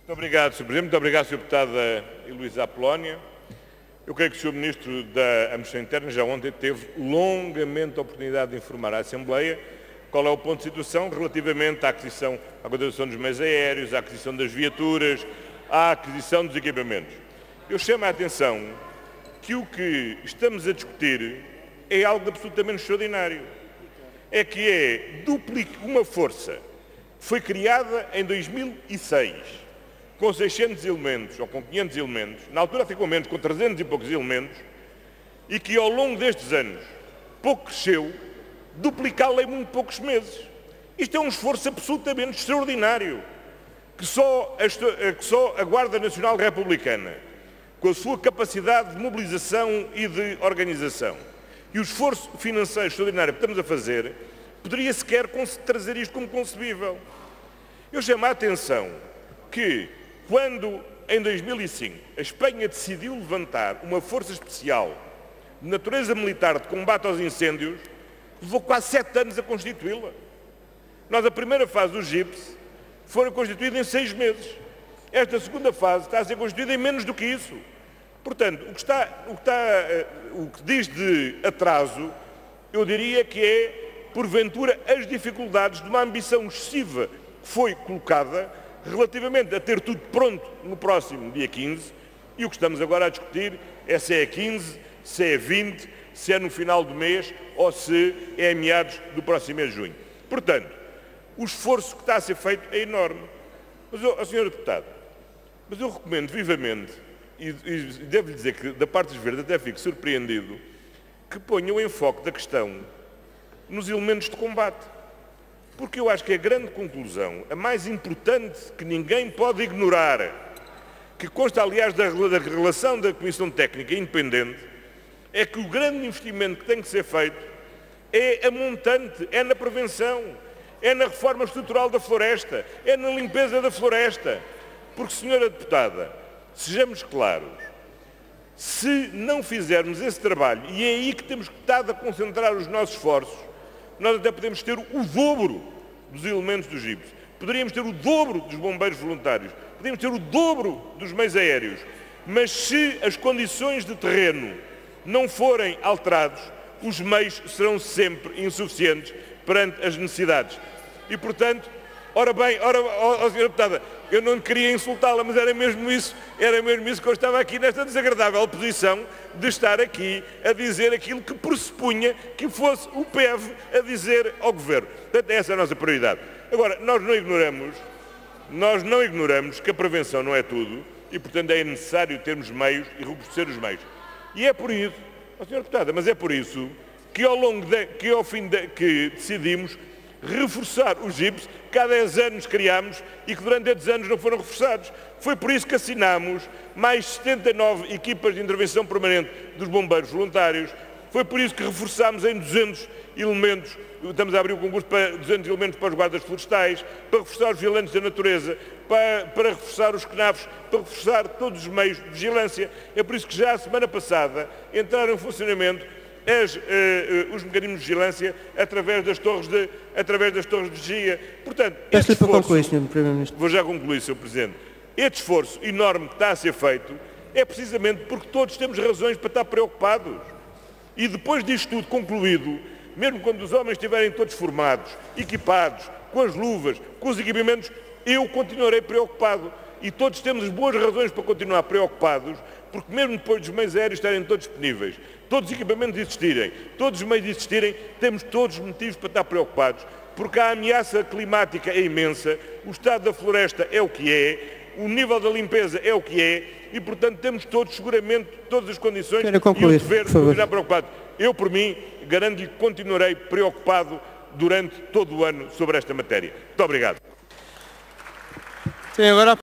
Muito obrigado, Sr. Presidente. Muito obrigado, Sra. Deputada Heloísa Apolónia. Eu creio que o Sr. Ministro da Administração Interna já ontem teve longamente a oportunidade de informar a Assembleia qual é o ponto de situação relativamente à aquisição, à contratação dos meios aéreos, à aquisição das viaturas, à aquisição dos equipamentos. Eu chamo a atenção que o que estamos a discutir é algo absolutamente extraordinário. É que é uma força que foi criada em 2006, com 600 elementos, ou com 500 elementos, na altura ficou menos, com 300 e poucos elementos, e que ao longo destes anos pouco cresceu, duplicá-la em muito poucos meses. Isto é um esforço absolutamente extraordinário, que só a Guarda Nacional Republicana, com a sua capacidade de mobilização e de organização, e o esforço financeiro extraordinário que estamos a fazer, poderia sequer trazer isto como concebível. Eu chamo a atenção que, quando, em 2005, a Espanha decidiu levantar uma força especial de natureza militar de combate aos incêndios, levou quase 7 anos a constituí-la. Nós, a primeira fase dos GIPs, foram constituídos em 6 meses. Esta segunda fase está a ser constituída em menos do que isso. Portanto, o que diz de atraso, eu diria que é, porventura, as dificuldades de uma ambição excessiva que foi colocada relativamente a ter tudo pronto no próximo dia 15, e o que estamos agora a discutir é se é 15, se é 20, se é no final do mês ou se é em meados do próximo mês de junho. Portanto, o esforço que está a ser feito é enorme. Mas, Sra. Deputada, mas eu recomendo vivamente, e devo-lhe dizer que da parte dos verdes até fico surpreendido, que ponha o enfoque da questão nos elementos de combate. Porque eu acho que a grande conclusão, a mais importante que ninguém pode ignorar, que consta aliás da relação da Comissão Técnica Independente, é que o grande investimento que tem que ser feito é a montante, é na prevenção, é na reforma estrutural da floresta, é na limpeza da floresta. Porque, Sra. Deputada, sejamos claros, se não fizermos esse trabalho, e é aí que temos estado a concentrar os nossos esforços, nós até podemos ter o dobro dos elementos dos GIPs, poderíamos ter o dobro dos bombeiros voluntários, poderíamos ter o dobro dos meios aéreos, mas se as condições de terreno não forem alterados, os meios serão sempre insuficientes perante as necessidades. E, portanto, ora, Sra. Deputada, eu não queria insultá-la, mas era mesmo isso que eu estava aqui nesta desagradável posição de estar aqui a dizer aquilo que pressuppunha que fosse o PEV a dizer ao Governo. Portanto, essa é a nossa prioridade. Agora, nós não ignoramos que a prevenção não é tudo e, portanto, é necessário termos meios e robustecer os meios. E é por isso, Sra. Deputada, mas é por isso que que decidimos reforçar os GIPs, que há 10 anos criámos e que durante esses anos não foram reforçados. Foi por isso que assinámos mais 79 equipas de intervenção permanente dos bombeiros voluntários, foi por isso que reforçámos em 200 elementos, estamos a abrir o concurso para 200 elementos para os guardas florestais, para reforçar os vigilantes da natureza, para reforçar os CNAVs, para reforçar todos os meios de vigilância. É por isso que já a semana passada entraram em funcionamento os mecanismos de vigilância através das torres de vigia. Portanto, este esforço, vou já concluir, Sr. Presidente, este esforço enorme que está a ser feito é precisamente porque todos temos razões para estar preocupados. E depois disto tudo concluído, mesmo quando os homens estiverem todos formados, equipados, com as luvas, com os equipamentos, eu continuarei preocupado. E todos temos boas razões para continuar preocupados, porque mesmo depois dos meios aéreos estarem todos disponíveis, todos os equipamentos existirem, todos os meios existirem, temos todos os motivos para estar preocupados, porque a ameaça climática é imensa, o estado da floresta é o que é, o nível da limpeza é o que é, e portanto temos todos, seguramente, todas as condições e o dever de continuar preocupado. Eu, por mim, garanto-lhe que continuarei preocupado durante todo o ano sobre esta matéria. Muito obrigado.